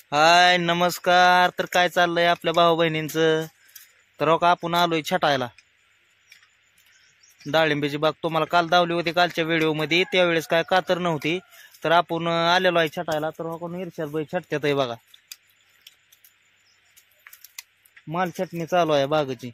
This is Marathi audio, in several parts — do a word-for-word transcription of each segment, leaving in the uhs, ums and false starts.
हाय नमस्कार. तर काय चाललंय आपल्या भाऊ बहिणींचं? तर हो का आपण आलोय छटायला. डाळिंबीची बाग तुम्हाला काल दावली होती कालच्या व्हिडिओ मध्ये, त्यावेळेस काय कातर नव्हती. तर आपण आलेलो आहे छटायला. तर हो कोण इर्षाद बाई छटत्यात आहे बघा. माल छटणी चालू आहे बागची.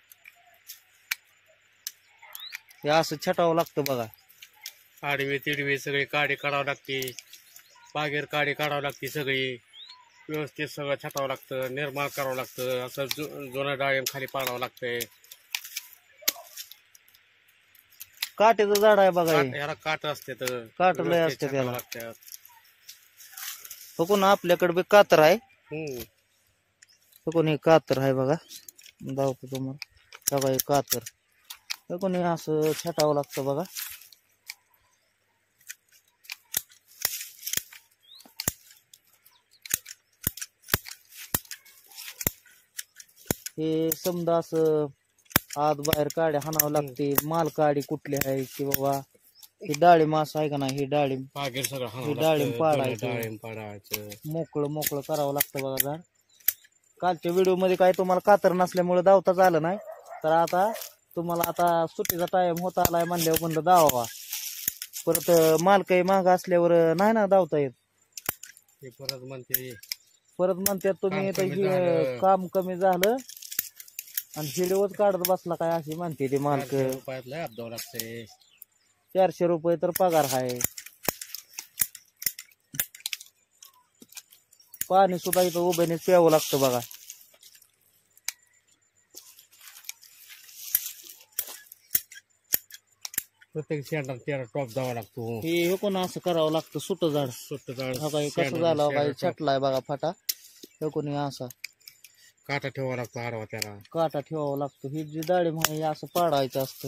हे असं छटावं लागतं बघा. आडवी तिडवी सगळी काडी काढावं लागते, बागेर काडी काढावं लागते, सगळी व्यवस्थित सगळं छटावं लागतं, निर्माण करावं लागतं. असं जु जुनं डाळिंब खाली पाडावं लागतंय. काटेचं झाड आहे बघा. काट ह्याला काट असते तर काट लय व्यवस्थित असते छटावं त्याला. लागतं. हो कोण आपल्याकडे बी कातर आहे. हम्म हो कोण हे कातर आहे बघा. दावतो तुम्हाला बघा हे कातर. हो कोण हे असं छटावं लागतं बघा. हे समजा असं आत बाहेर काड्या हाणावं लागते. माल काडी कुठली आहे की बाबा ही डाळिंब असं आहे का नाही, ही डाळिंब बागेर सगळं हे हाणावं डाळिंब लागतं, जुनं पाडायचं, डाळिंब पाडायचं. मोकळं मोकळं करावं लागतं बघा झाड. कालच्या व्हिडिओ मध्ये काय तुम्हाला कातर नसल्यामुळे दावताच आलं नाही. तर आता तुम्हाला आता सुट्टीचा टाइम होता आलाय म्हणल्यावर म्हणलं दावा. परत माल काही महाग असल्यावर नाही ना दावता येत. ते परत म्हणते परत म्हणतात तुम्ही काम कमी तर झालं. काम कमी झालं आणि व्हिडिओच काढत बसला काय अशी म्हणते ते मालक. चारशे रुपयात लय अपदाव लागते. चारशे रुपये तर पगार आहे. पाणी सुद्धा इथं उभ्याने प्यावं लागतं बघा. प्रत्येक शेंडाला तेरा टॉप द्यावा लागतो. हे हे कोण असं करावं लागतं सुट झाड. सुट्ट झाड हा काही कसं झालं काही छटलाय बघा फाटा. हे कोणी असा काटा ठेवावा लागतो आडवा त्याला. काटा ठेवावा लागतो. ही जी डाळिंब आहे हे असं पाडायचं असतं.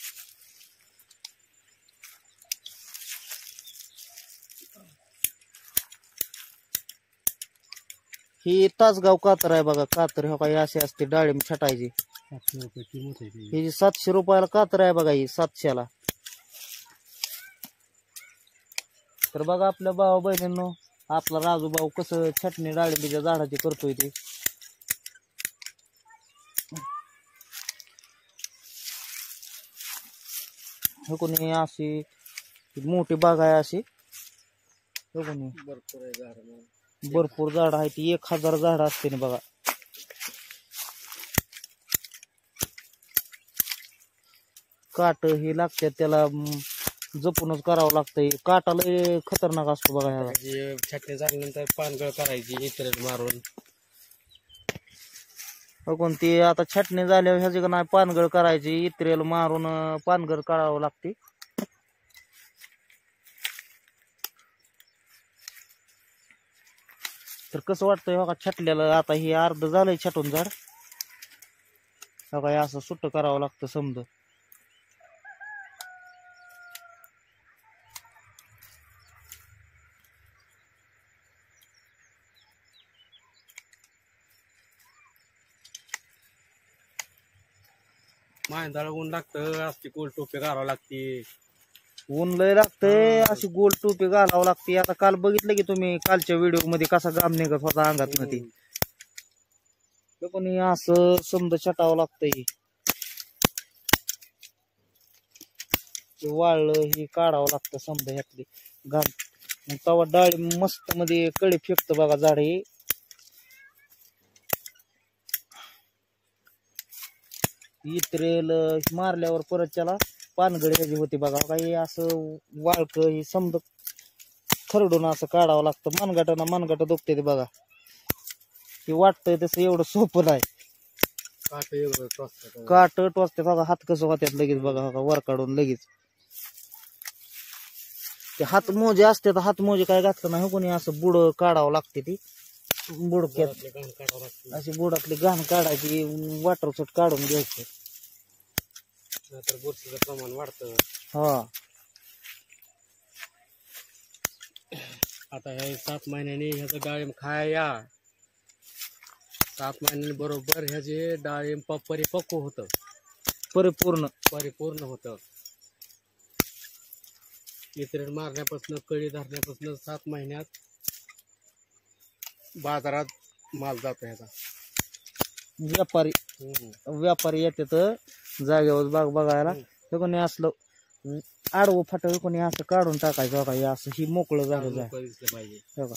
ही तासगाव कातर आहे बघा. कातर हे काही अशी असते डाळिंब छटायची. सातशे रुपये किंमत आहे ती. ही जी सातशे रुपयाला कातर आहे बघा. ही सातशेला. तर बघा आपल्या भाऊ बहिणींनो आपला राजू भाऊ कसं छटणी डाळिंबीच्या झाडाची करतोय ते. हे कोणी अशी मोठी बाग आहे अशी. हे कोणी भरपूर आहे झाड मग. भरपूर झाड आहे ती. एक हजार झाड असते ना बघा. काट हे लागतात त्याला म, जपूनच करावं लागतंय. काटा लय खतरनाक असतो बघा ह्याला. त्याची छटणी झाल्यानंतर पानगळ करायची इतर मारून. बघून ती आता छटणी झाल्यावर ह्याची का नाही पानगळ करायची. इत्रेल मारून अं, पानगळ करावं लागते. तर कसं वाटतंय बघा छटल्याला. आता हे अर्ध झालंय छटून झाड. बघा हे असं सुट्ट करावं लागतं समज. मांदाला ऊन लागतं, असते गोल टोपे घालावं लागते. ऊन लय लागतंय. अशी गोल टोपी घालावं लागते. आता काल बघितलं की तुम्ही कालच्या व्हिडिओ मध्ये कसा घाम निघत होता अंगात मध्ये. पण हे असं समज छटावं लागतंय. वाळलं ही काढावं लागतं समजा ह्यातली घाम. मग तवा डाळी मस्त मध्ये कळी फेकत बघा झाड हे. इत्रेल मारल्यावर परत त्याला पानगळी ह्याची होती बघा. काही असं वाळक ही समज खरडून असं काढावं लागतं. मनगटाना मनगट दुखते ते बघा. हे वाटतंय तसं एवढं सोपं नाही. काट एवढं टोचतं. काट टोचते बघा. हात कसं होत्यात लगेच बघा. वर काढून लगेच ते हात मोजे असते तर हात मोजे काय घातलं नाही. कोणी असं बुड काढावं लागते ती. बुडक्यात घाण काढावं लागतं. अशी बुडातली घाण काढायची. वॉटर सूट काढून घ्यायचं. नाहीतर बुरशीचं प्रमाण वाढतं. हा आता हे सात महिन्यांनी ह्याचं डाळिंब खाया. सात महिन्यांनी बरोबर ह्याचे डाळिंब परिपक्व होतं, परिपूर्ण परिपूर्ण होतं. इतर मारण्यापासून कळी धरण्यापासून सात महिन्यात बाजारात माल जातो ह्याचा. व्यापारी हम्म. व्यापारी येतात जागेवर बाग बघायला. हे कोणी असलं आडवं फाटव कोणी असं काढून टाकायचं बघा. हे असं ही मोकळं झालं जाय मोकळं दिसलं पाहिजे. बघा.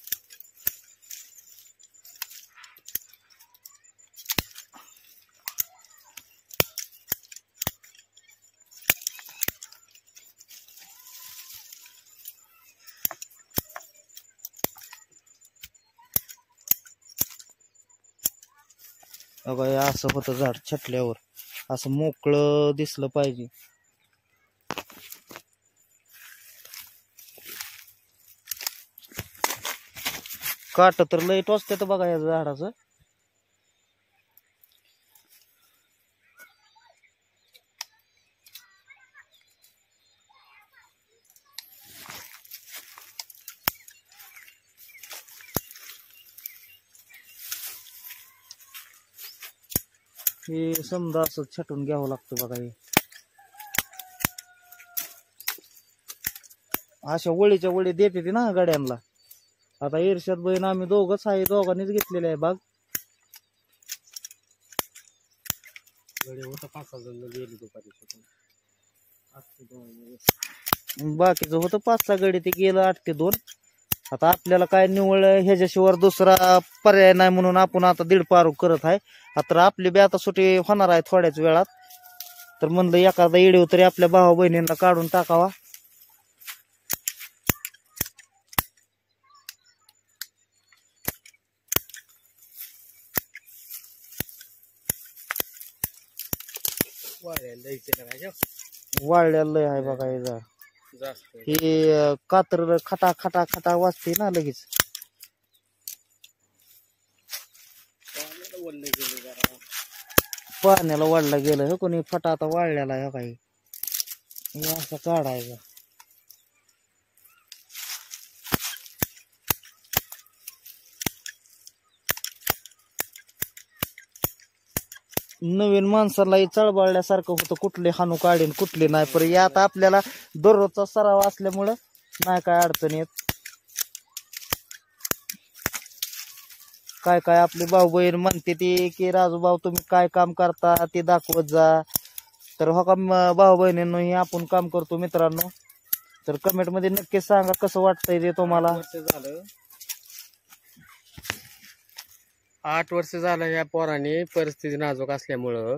बघा हे असं होतं झाड छटल्यावर. असं मोकळं दिसलं पाहिजे. काट तर लय टोचते बघा या झाडाचं. हे समजा असं छटून घ्यावं लागतं बघा. हे अशा वळीच्या वळी देते ती ना गाड्यांना. आता इर्षद बहीण आम्ही दोघच आहे, दोघांनीच घेतलेले आहे बाग. बाकीचं होतं पाच सहा गडी, ते गेलं आठ ते दोन. आता आपल्याला काय निवळ ह्याच्याशिवाय दुसरा पर्याय नाही म्हणून आपण आता दीड पारू करत आहे. आता आपली बी आता सुट्टी होणार आहे थोड्याच वेळात. तर म्हणलं एखादा इडीव तरी आपल्या भावा बहिणींना काढून टाकावा. वाळलेलं लय आहे बघा हे झाड. हे कातर खटा खटा खटा वाजते ना लगेच. पाण्याला वाढला गेलं हे कोणी फटा आता वाळलेला आहे काही. हे असं काढायचं. नवीन माणसाला चळबळल्यासारखं होतं, कुठले हानू काढीन कुठले नाही. पण हे आता आपल्याला दररोजचा सराव असल्यामुळं नाही काय अडचण येत. काय काय आपली भाऊ बहीण म्हणते ती की राजू भाऊ तुम्ही काय काम करता ते दाखवत जा. तर हो का भाऊ बहिणींनो हे आपण काम करतो मित्रांनो. तर कमेंट मध्ये नक्की सांगा कसं वाटतंय ते तुम्हाला. झालं आठ वर्ष झालं या पोराने परिस्थिती नाजूक असल्यामुळं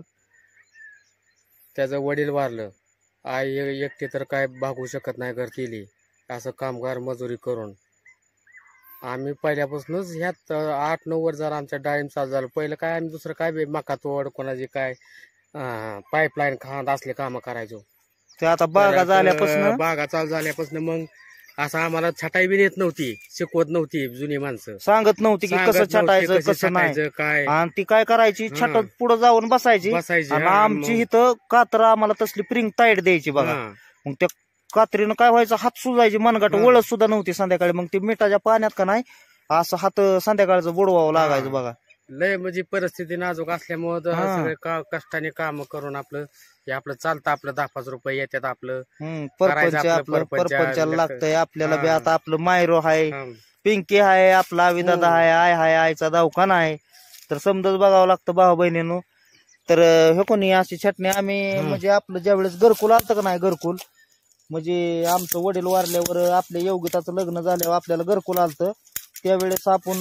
त्याचं वडील वारलं. आई एकटी तर काय भागू शकत नाही घर केली असं कामगार मजुरी करून. आम्ही पहिल्यापासूनच ह्यात आठ नऊ वर्ष झालं आमच्या डाळिंब चालू झालं. पहिलं काय आम्ही दुसरं काय बी मका तोड कोणाची काय पाईपलाईन खांद असले कामं करायचो. ते आता बागा झाल्यापासून बागा चालू झाल्यापासून मग असं आम्हाला छटाई बी येत नव्हती, शिकवत नव्हती जुनी माणसं. सांगत नव्हती की कसं छटायचं कसं नाही काय. आणि ती काय करायची छटत पुढे जाऊन बसायची. बसायची आणि आमची इथं कात्र आम्हाला तसली प्रिंग ताईट द्यायची बघा. मग त्या कात्रीनं काय व्हायचं हात सुजायची मनगट वळत सुद्धा नव्हती संध्याकाळी. मग ती मिठाच्या पाण्यात का नाही असं हात संध्याकाळचं बुडवावं लागायचं बघा. लय म्हणजे परिस्थिती नाजूक असल्यामुळं सगळे कष्टाने काम करून आपलं हे आपलं चालतं. आपलं दहा पाच रुपये येतात आपलं परपंच आपलं परपंचाला लागतंय आपल्याला बी. आता आपलं मायरो हाय, पिंकी हाय, आपला आविदादा हाय, आय हाय, आयचा दवाखाना आहे. तर समजाच बघावं लागतं भाऊ बहिणींनो. तर हे कोणी अशी छटणी आम्ही म्हणजे आपलं ज्यावेळेस घरकुल आलतं का नाही, घरकुल म्हणजे आमचं वडील वारल्यावर आपल्या योगिताचं लग्न झाल्यावर आपल्याला घरकुल आलतं. त्यावेळेस आपण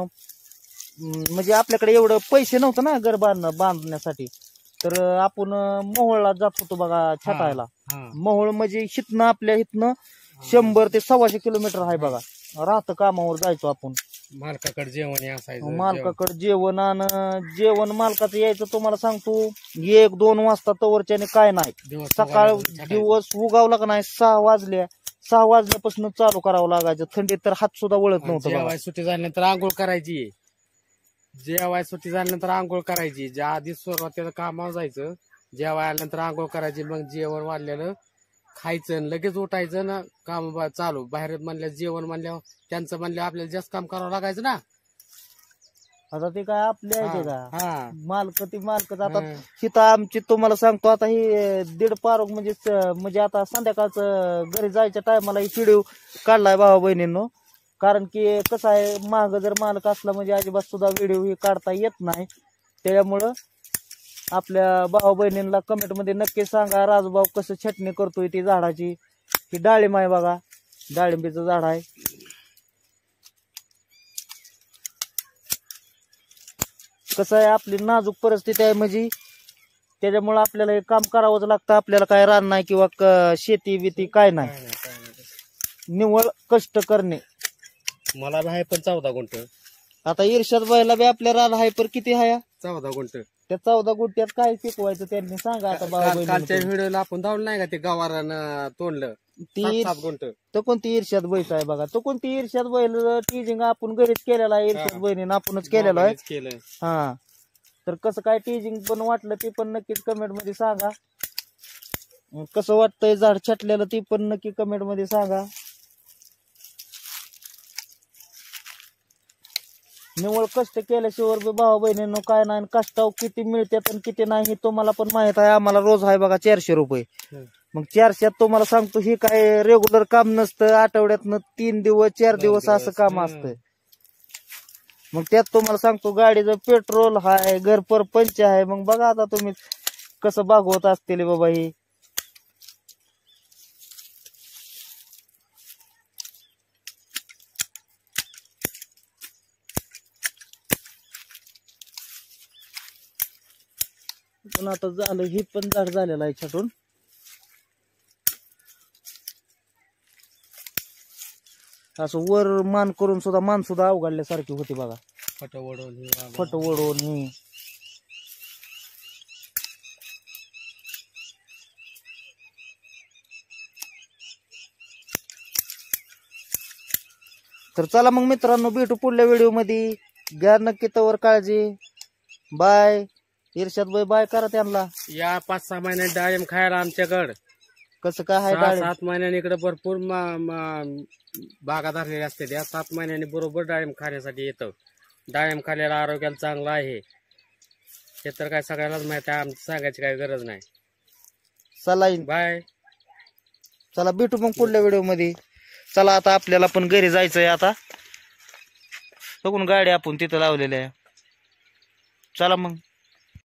म्हणजे आपल्याकडे एवढं पैसे नव्हतं ना घर बांध बांधण्यासाठी. तर आपण मोहोळला जात होतो बघा छटायला. मोहोळ म्हणजे हितनं आपल्या हितनं शंभर ते सव्वाशे किलोमीटर आहे बघा. राहतं कामावर जायचो आपण. मालकाकडे जेवण असायचं. मालकाकडे जेवण आणि जेवण मालकाचं यायचं तुम्हाला सांगतो एक दोन वाजता तवरच्याने काय नाही. सकाळ दिवस उगावला का नाही सहा वाजल्या सहा वाजल्यापासून चालू करावं लागायचं. थंडीत तर हात सुद्धा वळत नव्हतं. सुट्टी झाल्यानंतर आंघोळ करायची. जेवाय सुट्टी झाल्यानंतर आंघोळ करायची. ज्या आधी सुरुवातीला कामावर जायचं, जेवाय आल्यानंतर आंघोळ करायची. मग जेवण वाढलेलं खायचं लगेच उठायचं ना काम चालू. बाहेर म्हणल्या जेवण म्हणल्यावर त्यांचं म्हणलं आपल्याला जास्त काम करावं लागायचं ना. आता ते काय आपल्या आहे का मालक ती मालक. आता तिथं आमची तुम्हाला सांगतो आता ही दीड पारोग म्हणजे म्हणजे आता संध्याकाळचं घरी जायच्या टायमाला ही व्हिडिओ काढलाय भावा बहिणींनो. कारण की कसं आहे, माग जर मालक असला म्हणजे अजिबात सुद्धा व्हिडिओ ही काढता येत नाही. त्यामुळं आपल्या भाऊ बहिणींना कमेंट मध्ये नक्की सांगा राजूभाऊ कसं छटणी करतोय ती झाडाची. ही डाळिंब आहे बघा, डाळिंबीचं झाड आहे. कसं आहे, आपली नाजूक परिस्थिती आहे म्हणजे त्याच्यामुळे आपल्याला हे काम करावंच लागतं. आपल्याला काय रान नाही किंवा शेती बिती काय नाही, निव्वळ कष्ट करणे. मला बी आहे पण चौदा गुंठ. आता इर्षाद बाईला बी आपल्या रान आहे पर किती आहे? चौदा गुंठ. त्या चौदा गुंठ्यात काय शिकवायचं त्यांनी सांगा आता. काल- कालच्या व्हिडिओला आपण धावलं नाही का ते गवारानं तोडलं ती सात गुंठ. तो कोणती इर्षाद बैस आहे बघा, तो कोणती इर्षाद बैल टीजिंग आपण घरीच केलेला आहे, इर्षाद बहिणीनं आपणच केलेला आहे. केलं. हा, तर कसं काय टीजिंग पण वाटलं ते पण नक्कीच कमेंट मध्ये सांगा. कसं वाटतंय झाड छाटलेलं ते पण नक्की कमेंट मध्ये सांगा. निवळ कष्ट केल्याशिवाय बी भाऊ बहिणींनो काय नाही, कष्टाव किती मिळतात आणि किती नाही हे तुम्हाला पण माहित आहे. आम्हाला रोज आहे बघा चारशे रुपये. मग चारशेत तुम्हाला सांगतो ही काय रेग्युलर काम नसतं, आठवड्यातनं तीन दिवस चार दिवस असं काम असतं. मग त्यात तुम्हाला सांगतो गाडीचं पेट्रोल आहे, घर परपंच आहे. मग बघा आता तुम्ही कसं भागवत असतील बाबा ही. पण आता झालं, ही पण झाड झालेलं आहे छाटून. असं वर मान करून सुद्धा मान सुद्धा अवघडल्यासारखी होती बघा, फट ओढून फट ओढून. ही तर चला मग मित्रांनो, भेटू पुढल्या व्हिडिओ मध्ये. घ्या नक्की तवर काळजी. बाय. इर्षाद बाई बाय करा त्यांना. या पाच सहा महिन्यात डाळिंब खायला आमच्याकडं. कसं काय आहे सहा डाळिंब? सात महिन्यांनी इकडे भरपूर मा- मा- बागा धरलेल्या असतात. या सात महिन्यांनी बरोबर डाळिंब खाण्यासाठी येतं. डाळिंब खाल्ल्याला आरोग्याला चांगलं आहे हे तर काय सगळ्यालाच माहिती आहे, आमची सांगायची काही गरज नाही. चला बाय. चला भेटू मग पुढल्या व्हिडिओ मध्ये. चला आता आपल्याला पण घरी जायचंय. आता बघून गाडी आपण तिथं लावलेली आहे. चला मग.